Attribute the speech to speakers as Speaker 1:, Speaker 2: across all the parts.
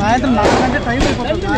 Speaker 1: సాయంత్రం 4 గంటల టైం అయిపోతుంది.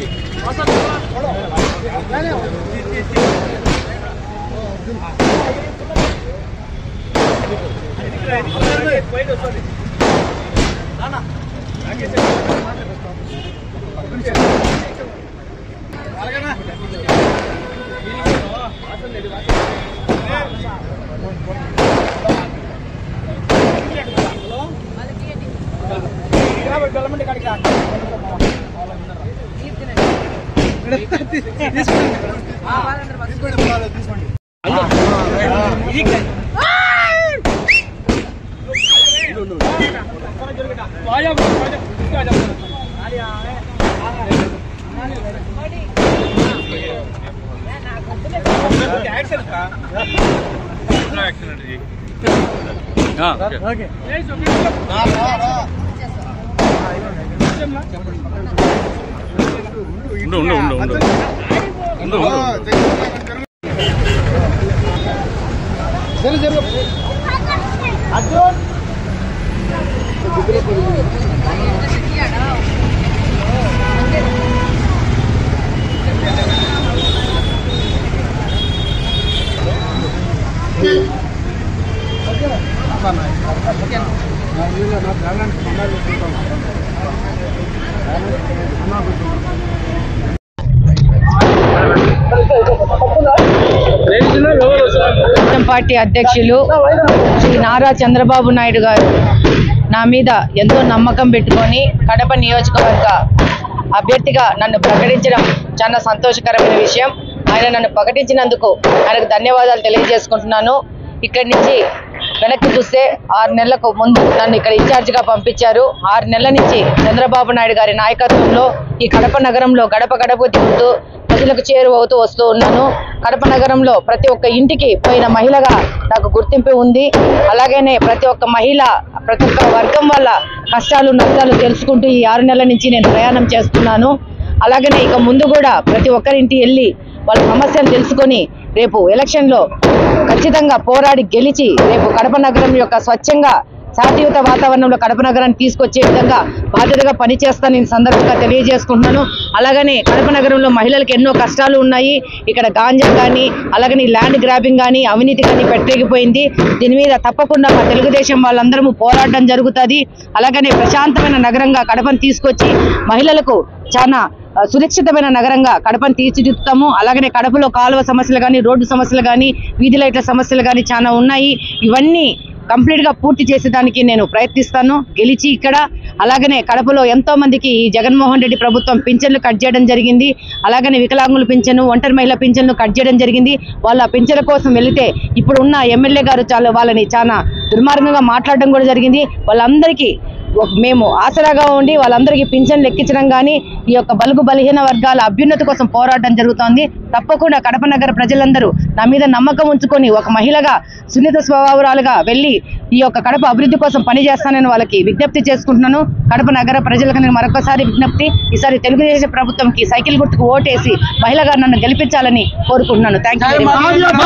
Speaker 2: పార్టీ అధ్యక్షులు శ్రీ నారా చంద్రబాబు నాయుడు గారు నా మీద ఎంతో నమ్మకం పెట్టుకొని కడప నియోజకవర్గ అభ్యర్థిగా నన్ను ప్రకటించడం చాలా సంతోషకరమైన విషయం. ఆయన నన్ను ప్రకటించినందుకు ఆయనకు ధన్యవాదాలు తెలియజేసుకుంటున్నాను. ఇక్కడి నుంచి వెనక్కి చూస్తే 6 నెలలకు ముందు నన్ను ఇక్కడ ఇన్ఛార్జిగా పంపించారు. 6 నెలల నుంచి చంద్రబాబు నాయుడు గారి నాయకత్వంలో ఈ కడప నగరంలో గడప గడప తిరుగుతూ ప్రజలకు చేరువవుతూ వస్తూ ఉన్నాను. కడప నగరంలో ప్రతి ఒక్క ఇంటికి పోయిన మహిళగా నాకు గుర్తింపు ఉంది. అలాగనే ప్రతి ఒక్క మహిళ ప్రతి ఒక్క వర్గం వల్ల కష్టాలు నష్టాలు తెలుసుకుంటూ ఈ 6 నెలల నుంచి నేను ప్రయాణం చేస్తున్నాను. అలాగనే ఇక ముందు కూడా ప్రతి ఒక్కరింటి వెళ్ళి వాళ్ళ సమస్యలు తెలుసుకొని రేపు ఎలక్షన్లో ఖచ్చితంగా పోరాడి గెలిచి రేపు కడప నగరం యొక్క స్వచ్ఛంగా శాంతియుత వాతావరణంలో కడప నగరాన్ని తీసుకొచ్చే విధంగా బాధ్యతగా పనిచేస్తాను నేను సందర్భంగా తెలియజేసుకుంటున్నాను. అలాగనే కడప నగరంలో మహిళలకు ఎన్నో కష్టాలు ఉన్నాయి. ఇక్కడ గాంజా కానీ అలాగని ల్యాండ్ గ్రాబింగ్ కానీ అవినీతి కానీ పెట్టేగిపోయింది. దీని మీద తప్పకుండా మా తెలుగుదేశం వాళ్ళందరూ పోరాటం జరుగుతుంది. అలాగనే ప్రశాంతమైన నగరంగా కడపను తీసుకొచ్చి మహిళలకు చాలా సురక్షితమైన నగరంగా కడపను తీర్చిదిద్దుతాము. అలాగనే కడపలో కాలువ సమస్యలు కానీ రోడ్డు సమస్యలు కానీ వీధి లైట్ల సమస్యలు కానీ చాలా ఉన్నాయి. ఇవన్నీ కంప్లీట్గా పూర్తి చేసేదానికి నేను ప్రయత్నిస్తాను గెలిచి ఇక్కడ. అలాగనే కడపలో ఎంతో మందికి ఈ జగన్మోహన్ రెడ్డి ప్రభుత్వం పింఛన్లు కట్ చేయడం జరిగింది. అలాగనే వికలాంగుల పింఛను ఒంటరి మహిళ పింఛన్లు కట్ చేయడం జరిగింది. వాళ్ళ పింఛన్ల కోసం వెళితే ఇప్పుడు ఉన్న ఎమ్మెల్యే గారు వాళ్ళని చాలా దుర్మార్గంగా మాట్లాడడం కూడా జరిగింది. వాళ్ళందరికీ మేము ఆసరాగా ఉండి వాళ్ళందరికీ పింఛన్లు ఎక్కించడం కానీ ఈ యొక్క బలుగు బలహీన వర్గాల అభ్యున్నతి కోసం పోరాటం జరుగుతోంది. తప్పకుండా కడప నగర ప్రజలందరూ నా మీద నమ్మకం ఉంచుకొని ఒక మహిళగా సున్నిత స్వభావాలుగా వెళ్ళి ఈ యొక్క కడప అభివృద్ధి కోసం పనిచేస్తానని వాళ్ళకి విజ్ఞప్తి చేసుకుంటున్నాను. కడప నగర ప్రజలకు నేను మరొకసారి విజ్ఞప్తి, ఈసారి తెలుగుదేశం ప్రభుత్వంకి సైకిల్ గుర్తుకు ఓటేసి మహిళగా నన్ను గెలిపించాలని కోరుకుంటున్నాను. Thank you.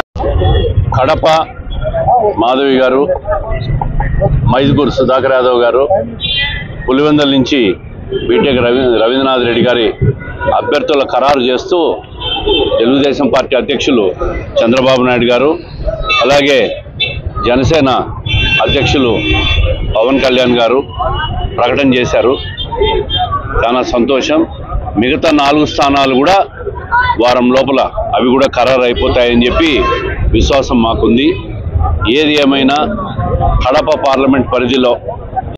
Speaker 3: కడప మాధవి గారు, మైదుకూరు సుధాకర్ యాదవ్ గారు, పులివెందల నుంచి బీటెక్ రవీంద్రనాథ్ రెడ్డి గారి అభ్యర్థుల ఖరారు చేస్తూ తెలుగుదేశం పార్టీ అధ్యక్షులు చంద్రబాబు నాయుడు గారు, అలాగే జనసేన అధ్యక్షులు పవన్ కళ్యాణ్ గారు ప్రకటన చేశారు. చాలా సంతోషం. మిగతా 4 స్థానాలు కూడా వారం లోపల అవి కూడా ఖరారు అయిపోతాయని చెప్పి విశ్వాసం మాకుంది. ఏది ఏమైనా కడప పార్లమెంట్ పరిధిలో